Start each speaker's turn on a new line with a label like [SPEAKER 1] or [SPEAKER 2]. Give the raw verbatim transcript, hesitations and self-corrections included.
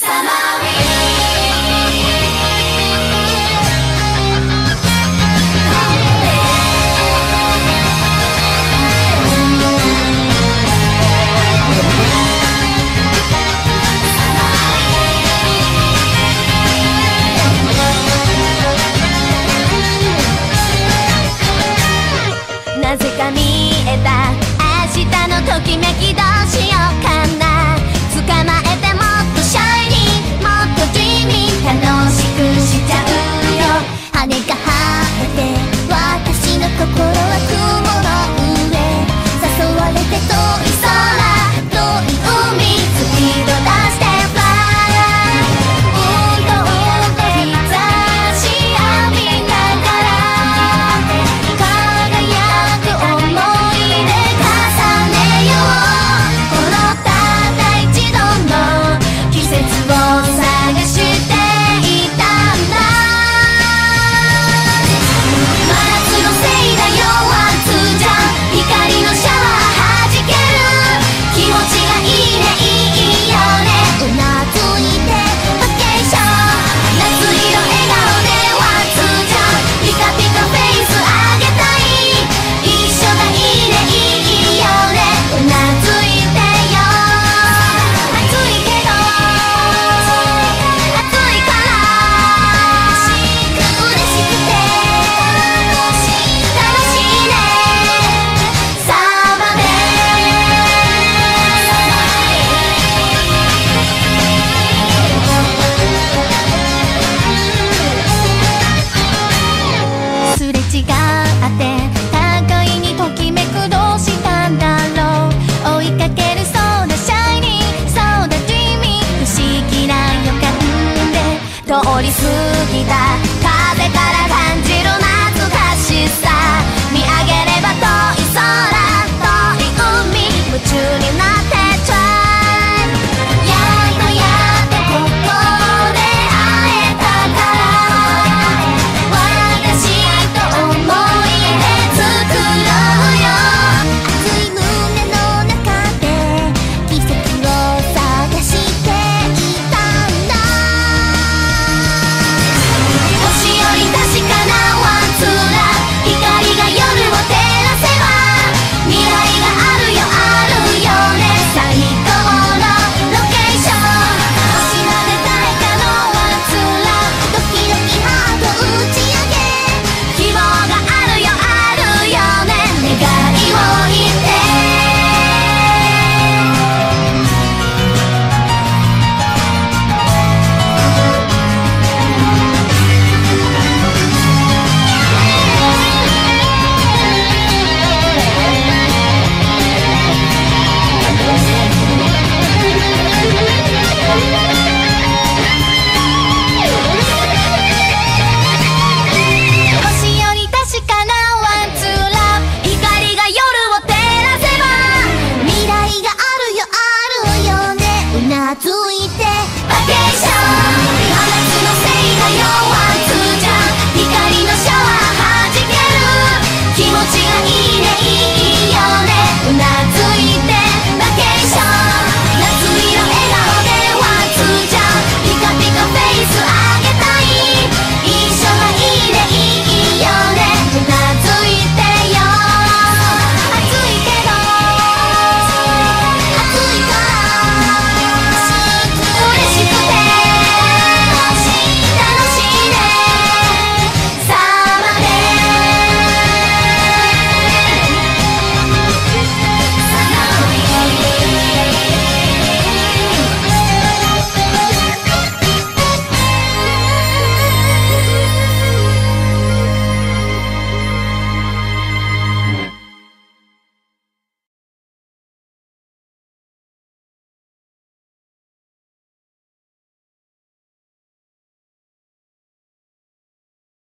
[SPEAKER 1] なぜか見えた明日のときめきどうしようかな。捕まえてもっとシャイニーもっとドリーミー楽しくしちゃうよ。羽が生えて私の心は雲の上誘われて遠い空遠い海スピード出してフライうんとうんと日差し浴びながら輝く想い出重ねよう。このたった一度の季節を探していたんだ。真夏のせいだよワンツーじゃ光のシャワー弾ける。気持ちがいいねいいよねうなずいてバケーション。夏色笑顔でワンツーじゃピカピカフェイスあげたい。一緒がいいねいいよねうなずいてよ。暑いけど暑いから嬉しくて楽しいねサマーすれ違って互いにときめくどうしたんだろう。追いかけるそうだシャイニーそうだドリーミー不思議な予感で通り過ぎた風から感じる懐かしさ。見上げれば遠い空遠い海夢中になってトライやっとやっとここで会えたから私と思い出作ろうよ。熱い胸の中で奇跡を探していたんだ。星より確かなワンツーラ光が夜を照らせば未来があるよあるよね最高のロケーション。星まで誰かのワンツーラドキドキハート打ち上げ希望があるよあるよね願いを言って星より確かなワンツーラ光が夜を照らせば未来があるよあるよねうなずいて